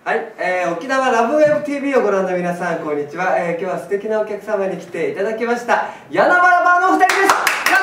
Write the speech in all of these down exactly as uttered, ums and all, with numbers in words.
はい、えー、沖縄ラブウェブ ティービー をご覧の皆さん、こんにちは。えー、今日は素敵なお客様に来ていただきました。柳原バーのお二人です。よろしくお願いし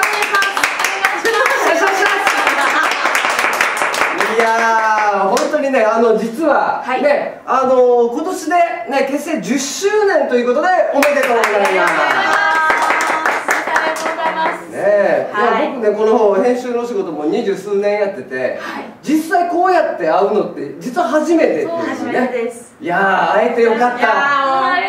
ます。いやー、本当にね、あの実は、はい、ね、あのー、今年でね、結成じゅっしゅうねんということでおめでとうございます。ね、はい、いや僕ね、この編集の仕事も二十数年やってて、はい、実際こうやって会うのって実は初めてっていうね。初めてです。いやー、会えてよかった。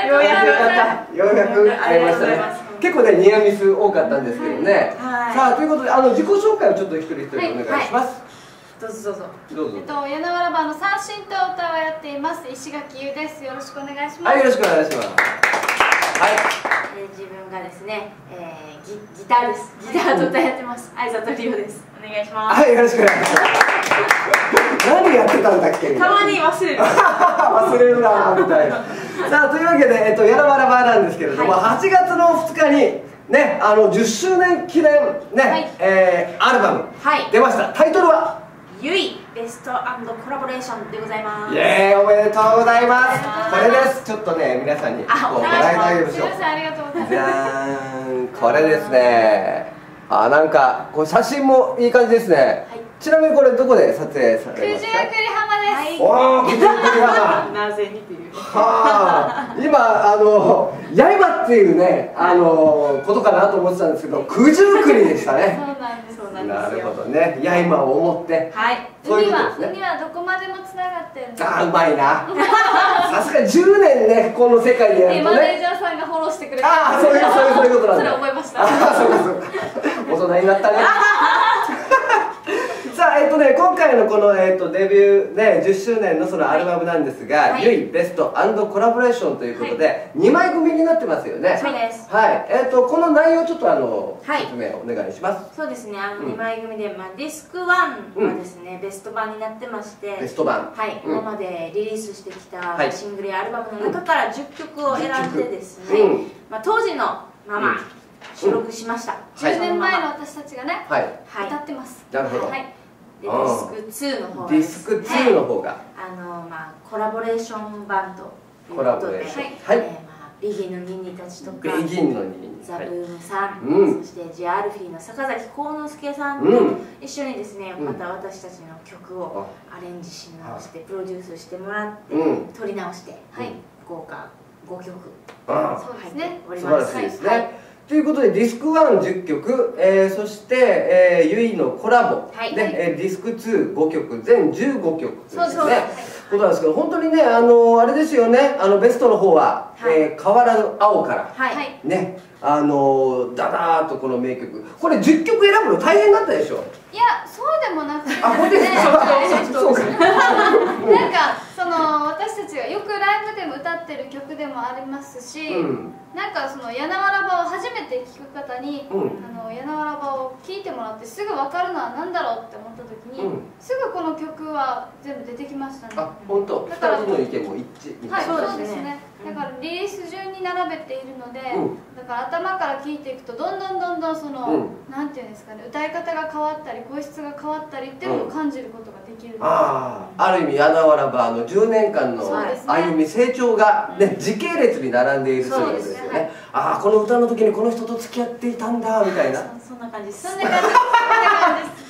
ようやくよかった。ようやく会えましたね。結構ね、ニアミス多かったんですけどね。はい、さあ、ということで、あの自己紹介をちょっと一人一人お願いします。 どうぞどうぞ。 どうぞ。 えっと、柳原バーの三振と歌をやっています石垣優です。よろしくお願いします。 はい、よろしくお願いします。はい。 えー、自分がですね、えー、ギ, ギターです。ギターと歌やってます。相里リオです。お願いします。 はい、よろしくお願いします。何やってたんだっけ。 たまに忘れる。 忘れるなみたいな。さあ、というわけで、えっと、柳原バーなんですけれども、はい、はちがつのふつかに。ね、あのじゅっしゅうねん記念ね、はい、えー、アルバム、はい、出ました。タイトルはゆいベスト&コラボレーションでございます。 イエーイ、おめでとうございます。これです。ちょっとね、皆さんにこうご覧いただきましょう。 すみません、ありがとうございます。 じゃーん、これですね。あ、なんかこう写真もいい感じですね。はい、ちなみにこれどこで撮影されました？ 九十九里浜です。 おお、九十九里浜。 なぜにっていう。 はあ、今あの刃っていうね、あのことかなと思ってたんですけど、九十九里でしたね。 そうなんです。そうなんです。 なるほどね。刃を思って。 はい。 海は海はどこまでもつながってるんです。 ああ、うまいな。さすがじゅうねんね、この世界でやるとね。 マネージャーさんがフォローしてくれて。 ああ、そういうそういうそういうことなんだ。 それ覚えました。 ああ、そうかそうか。大人になったね。さあ、えっとね、今回のこの、えっと、デビュー、ね、じゅっしゅうねんのそのアルバムなんですが、はい、ゆいベスト&コラボレーションということで、はい、にまい組になってますよね。 そうです。 はい、えっと、この内容ちょっとあの、 はい、 説明お願いします。 そうですね、あの、うん、にまい組で、まあ、ディスクワンはですね、うん、ベスト版になってまして、 ベスト版。 はい、うん、今までリリースしてきたシングルやアルバムの中からじゅっきょくを選んでですね、うん、まあ、当時のまま収録しました。 じゅうねんまえの私たちがね、はい、歌ってます。 なるほど。はい、 ディスクツーの方が、 ディスクツーの方が、 あのまあコラボレーションバンドということで、はい、ビギンのニンニたちとか、 ビギンのニンニ、 ザブームさん、そしてジアルフィーの坂崎幸之助さんと一緒にですね、また私たちの曲をアレンジし直してプロデュースしてもらって撮り直して、はい、豪華ごきょくそうですね。 素晴らしいですね。ということで、ディスクワンじゅっきょく、えー、そして、えー、ゆいのコラボ、はいねえー、ディスクツーごきょく、全じゅうごきょくというですね、ことなんですけど、本当にね、あのあれですよね、あのベストの方は、はい、えー、変わらぬ青から、はい、ね、あのダダーッとこの名曲、これじゅっきょく選ぶの大変だったでしょ？ いや、そうでもなくて、 あ、本当ですか？そうか。 なんかその私たちがよくライブでも歌ってる曲でもありますし、うん、なんかその柳原バを初めて聴く方に、うん、あの柳原バを聴いてもらってすぐ分かるのは何だろうって思った時に、うん、すぐこの曲は全部出てきましたね。 あ、本当。だからふたりの意見も一致みたいな。 はい、そうですね。だからリリース順に並べているので、うん、だから頭から聴いていくとどんどんどんどんその、うん、なんていうんですかね、歌い方が変わったり声質が変わったりっていうのを感じることができる、うん、 ああ、ある意味柳原バーのじゅうねんかんの歩み、成長が、ね、時系列に並んでいるということですよね。はい、ああ、この歌の時にこの人と付き合っていたんだみたいな。 そんな感じです。 そんな感じです。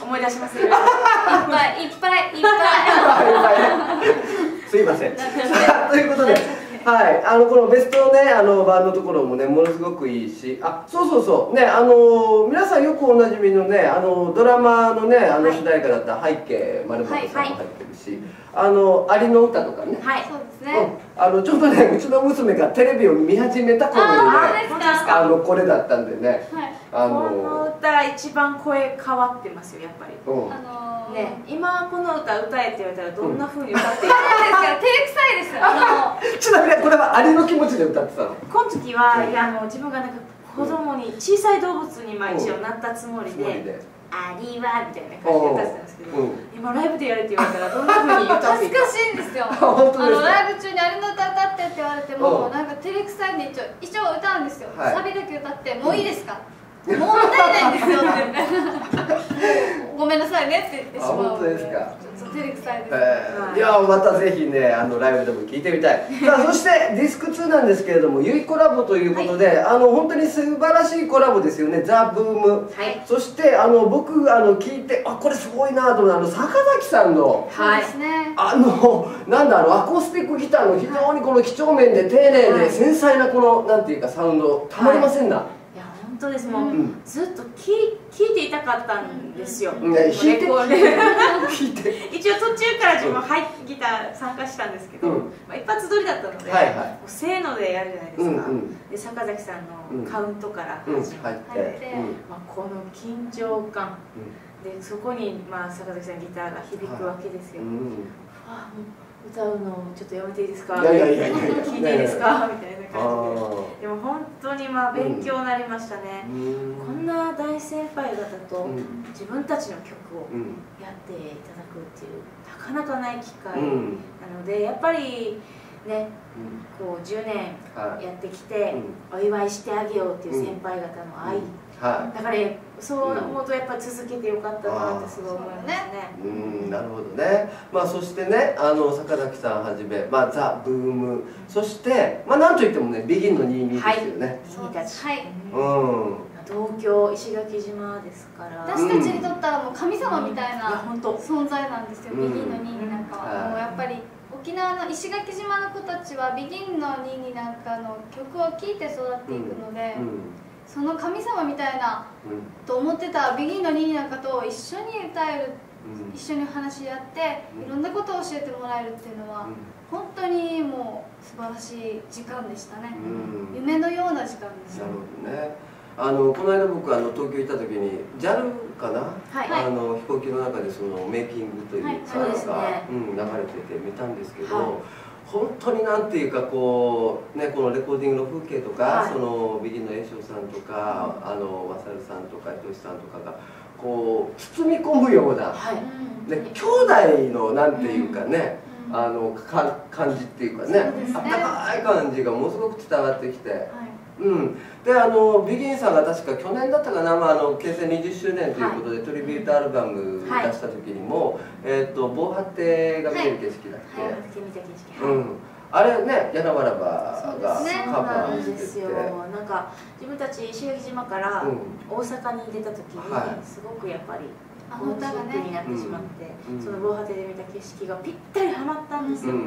思い出しますよ。いっぱいいっぱいいっぱい。 すいません。ということで。はい、あのこのベストね、あの版のところもね、ものすごくいいし、あ、そうそうそうね、あの皆さんよくおなじみのね、あのドラマのね、あの主題歌だった背景まるまるさんも入ってるし、あのアリの歌とかね、 はい、そうですね。 あのちょうどね、うちの娘がテレビを見始めた頃にね、あのこれだったんでね、 あのこの歌一番声変わってますよ、やっぱり。あのね、今この歌歌えって言われたらどんな風に歌っていいか。 照れくさいです。あのちなみにこれはアリの気持ちで歌ってたの？ この時は、いや、あの自分がなんか子供に小さい動物にまあ一応なったつもりで「アリは」みたいな感じで歌ってたんですけど、今ライブでやれって言われたらどんな風に歌っていいか。 恥ずかしいんですよ。あのライブ中にアリの歌歌ってって言われてもなんか照れくさいんで一応一応歌うんですよ。サビだけ歌って「もういいですか？」 もう歌えないんですよってごめんなさいねって言ってしまう。 本当ですか。 照れくさいです。 いやまたぜひねあのライブでも聴いてみたい。さあそしてディスクツーなんですけれどもゆいコラボということで、はい、あの本当に素晴らしいコラボですよね。ザ・ブーム、はい、そしてあの僕あの聞いてあこれすごいなと思ったあの坂崎さんの、 はい、 あのなんだあのアコースティックギターの非常にこの几帳面で丁寧で繊細なこのなんていうかサウンドたまりませんな。はい、 いや本当ですもう、うん、ずっと聞聞いていたかったんですよ。 弾いて一応途中から自分入ってギター参加したんですけど、うん、まあ一発撮りだったので、はいはい、せーのでやるじゃないですか。うんうん、で坂崎さんのカウントから始まって、まあこの緊張感、うん、でそこにまあ坂崎さんギターが響くわけですよ。はい、うん、あ歌うのちょっとやめていいですか、聞いていいですかみたいな感じで、でも本当にまあ勉強になりましたね。こんな大先輩方と自分たちの曲をやっていただくっていうなかなかない機会なので、やっぱりねこうじゅうねんやってきてお祝いしてあげようっていう先輩方の愛、だからそう思うとやっぱ続けてよかったなってすごい思いますね。 うん、なるほどね。まあそしてねあの坂崎さんはじめ、まあ、ザ・ブーム、そしてまあなんといってもねビギンのにじゅうにですよね。 君たち。はい。 うん。 東京石垣島ですから。 私たちにとったらもう神様みたいな存在なんですよ。ビギンのにじゅうになんかはもうやっぱり。沖縄の石垣島の子たちはビギンのにじゅうになんかの曲を聴いて育っていくので、うんうん、その神様みたいな、うん、と思ってたビギンのにじゅうになんかと一緒に歌える、うん、一緒に話し合っていろんなことを教えてもらえるっていうのは、うん、本当にもう素晴らしい時間でしたね、うん、夢のような時間でした。 なるほどね。あのこの間僕あの東京行った時に ジャル かな、はい、あの飛行機の中でそのメイキングというかが、はいうん、流れてて見たんですけど、はい、本当になんていうかこうねこのレコーディングの風景とか、はい、そのビギンの栄翔さんとか、うん、あのマサルさんとか伊藤さんとかがこう包み込むような、はい、ね兄弟のなんていうかね、うん、あのか感じっていうかね、あったかい感じがものすごく伝わってきて。はいうん、であのビギンさんが確か去年だったかな、まあ、あの結成にじゅっしゅうねんということで、はい、トリビュートアルバム出した時にも、はいえー、と防波堤が見える景色だっけ、はいはいうん、あれね柳原バがカバーしてて、 なんか自分たち石垣島から大阪に出た時に、はい、すごくやっぱり大きくになってしまって、うん、その防波堤で見た景色がぴったりはまったんですよ、うん、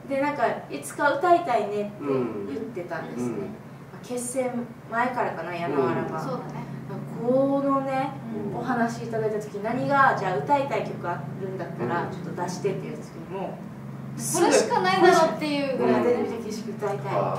でなんかいつか歌いたいねって言ってたんですね、うんうん結成前からかな柳原が、そうだね、このね、うん、お話いただいた時何がじゃあ歌いたい曲あるんだったらちょっと出してっていう時にもうこれしかないだろうっていうぐらいで見た景色歌いたい。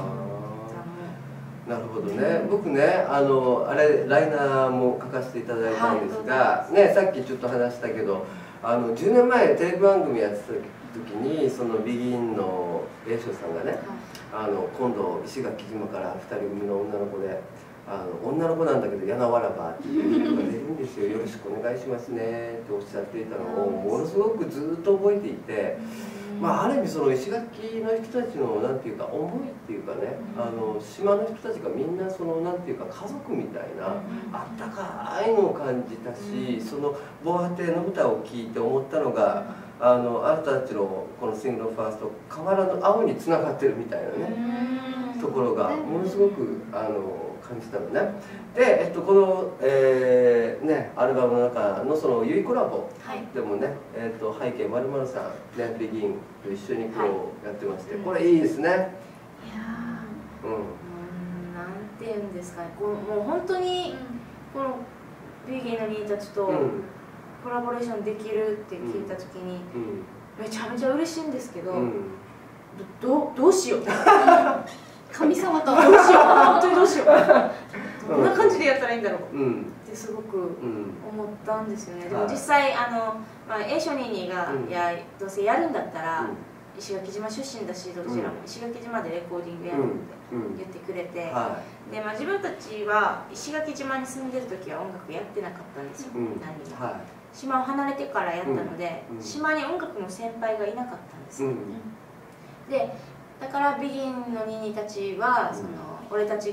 なるほどね。僕ねあのあれライナーも書かせていただいたんですが、はい、ねさっきちょっと話したけどあのじゅうねんまえテレビ番組やってた時にそのビギンの栄翔さんがね、はいあの今度石垣島からふたり組の女の子であの女の子なんだけど柳原バーっていう人が出るんですよよろしくお願いしますねっておっしゃっていたのをものすごくずっと覚えていて、まあ、ある意味その石垣の人たちのなんていうか思いっていうかねあの島の人たちがみんなそのなんていうか家族みたいなあったかいのを感じたしその防波堤の歌を聴いて思ったのが。あのあなたたちのこのシングルファースト河原の青につながってるみたいなねところがものすごくあの感じたのね。で、えっと、この、えーね、アルバムの中のその「ゆいコラボ」でもね、はいえっと、背景まるまるさん、ね、ビギンと一緒にこうやってまして、はい、これいいですね。いやー、うん、なんていうんですかねこうもう本当にこのビギンの兄たちと、うんコラボレーションできるって聞いた時に、うん、めちゃめちゃ嬉しいんですけど、うん、ど, どうしよう神様とどうしよう本当にどうしようどんな感じでやったらいいんだろう、うん、ってすごく思ったんですよね、うん、でも実際あの、まあ、エーショニーニーが、うん、いやどうせやるんだったら、うん、石垣島出身だしどちらも、うん、石垣島でレコーディングやろうって言ってくれて、うんはいでまあ、自分たちは石垣島に住んでる時は音楽やってなかったんですよ、うん、何も。はい島を離れてからやったので、うん、島に音楽の先輩がいなかったんですよ、うん、でだからビギンのニーニーたちは、うん、その俺たちが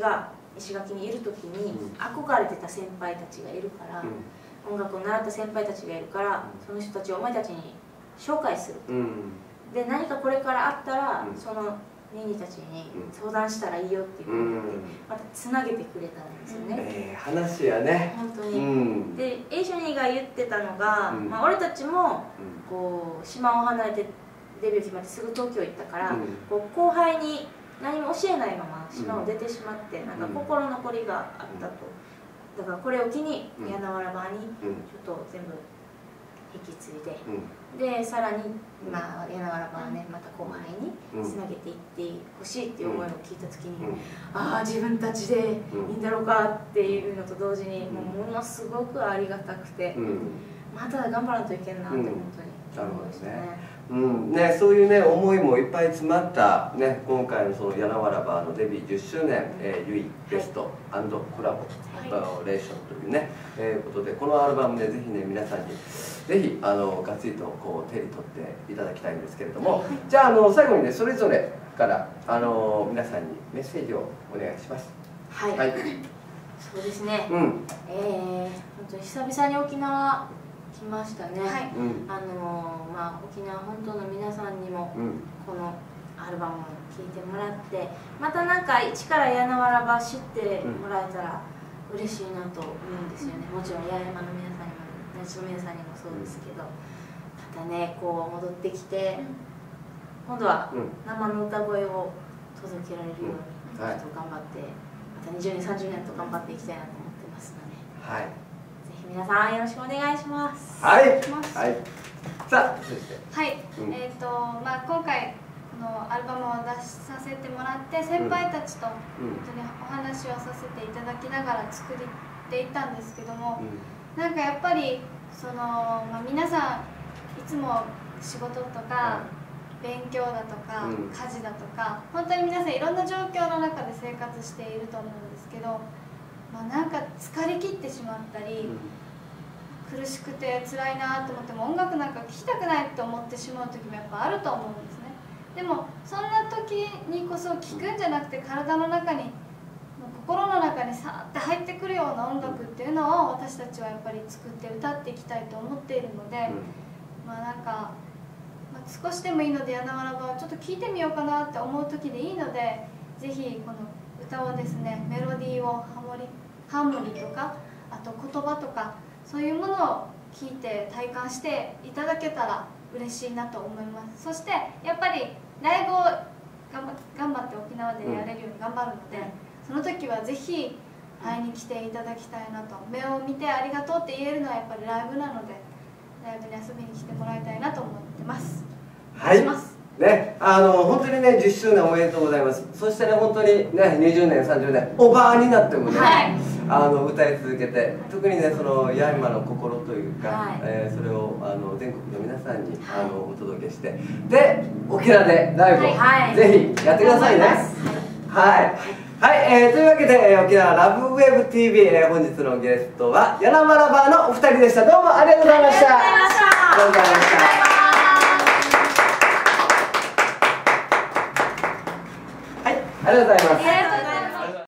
石垣にいる時に憧れてた先輩たちがいるから、音楽を習った先輩たちがいるから、その人たちをお前たちに紹介する、で何かこれからあったら、そのニーニーたちに相談したらいいよっていうことでまたつなげてくれたんですよね。 えー、話やね本当に、うん、でエイショニーが言ってたのが、うん、まあ、俺たちもこう島を離れてデビュー決まってすぐ東京行ったから、うん、こう後輩に何も教えないまま島を出てしまって、うん、なんか心残りがあったと。だからこれを機に柳原バーにちょっと全部引き継いで、うん、でさらに、まあ、柳原バーねまた後輩につなげていってほしいっていう思いを聞いた時に、うん、ああ自分たちでいいんだろうかっていうのと同時に、もうものすごくありがたくて、うん、また頑張らないといけんなって本当に思いましたね。 うんね、そういうね思いもいっぱい詰まった、ね、今回のその柳原バーのデビューじゅっしゅうねん、えー、ユイベスト&コラボレーションというね、えー、ことでこのアルバムでぜひね皆さんにぜひあのがっつりとこう手に取っていただきたいんですけれども、はい、じゃあ、あの最後にねそれぞれからあの皆さんにメッセージをお願いします。 はい、はい、そうですね、うん、えー、本当に久々に沖縄来ましたね。はい、あのまあ沖縄本島の皆さんにもこのアルバムを聴いてもらって、またなんか一から柳原バー知ってもらえたら嬉しいなと思うんですよね。もちろん八重山の皆さんにも那智の皆さんにもそうですけど、またねこう戻ってきて今度は生の歌声を届けられるようにちょっと頑張って、またにじゅうねんさんじゅうねんと頑張っていきたいなと思ってますので。はい、皆さんよろしくお願いします。 はい。はい。さあ、そして。 はい。うん、えっ、ー、と、まあ、今回。のアルバムを出させてもらって先輩たちと本当にお話をさせていただきながら作っていったんですけども、うん、なんかやっぱりその、まあ、皆さんいつも仕事とか勉強だとか、うん、家事だとか本当に皆さんいろんな状況の中で生活していると思うんですけど、まあ、なんか疲れ切ってしまったり、うん、苦しくて辛いなと思っても音楽なんか聴きたくないって思ってしまう時もやっぱあると思うんですね。でもそんな時にこそ聴くんじゃなくて体の中に心の中にさーって入ってくるような音楽っていうのを私たちはやっぱり作って歌っていきたいと思っているので、まあなんか、まあ、少しでもいいので柳原バーちょっと聴いてみようかなって思う時でいいのでぜひこの歌をですねメロディーをハモリハーモニーとかあと言葉とかそういうものを聴いて体感していただけたら嬉しいなと思います。そしてやっぱりライブを頑張って沖縄でやれるように頑張るので、うん、その時はぜひ会いに来ていただきたいなと。目を見てありがとうって言えるのはやっぱりライブなのでライブに遊びに来てもらいたいなと思ってます。 はい、ね、あの本当にねじゅっしゅうねんおめでとうございます。そしてね本当にねにじゅうねんさんじゅうねんおばあになってもね、はい、あの歌い続けて特にねその八重山の心というか、はい、えー、それをあの全国の皆さんに、はい、あのお届けしてで沖縄でライブを、はい、ぜひやってくださいね。はい、はい、えー、というわけで沖縄ラブウェブ ティーブイ、えー、本日のゲストは柳原バーのお二人でした。どうもありがとうございました。